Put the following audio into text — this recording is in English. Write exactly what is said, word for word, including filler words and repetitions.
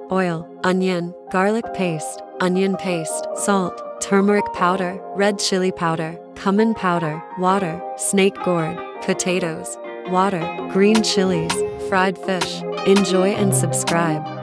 oil, onion, garlic paste, onion paste, salt, turmeric powder, red chili powder, cumin powder, water, snake gourd, potatoes, water, green chilies, fried fish. Enjoy and subscribe.